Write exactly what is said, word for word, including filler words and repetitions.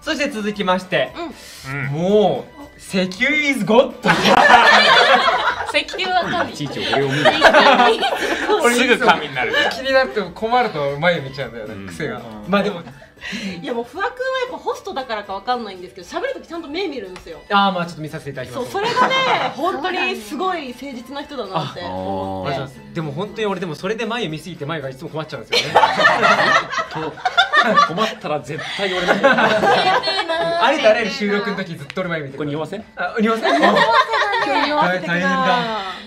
そして続きまして、 うん、 もう石油 is god 石油は神。 いちいち俺を見る。 すぐ神になる。 気になって困ると前見ちゃうんだよね、癖が。まあでもいやもう不破君はやっぱホストだからかわかんないんですけど、喋るときちゃんと目見るんですよ。 ああ、まあちょっと見させていただきます。 そう、それがね本当にすごい誠実な人だなって思って。 でも本当に俺でもそれで眉見すぎて眉がいつも困っちゃうんですよね。 困ったら絶対俺だ。 ありとあらゆる収録の時ずっと俺眉見てる。 これ匂わせ？ あ、匂わせ？ 今日匂わせてくな。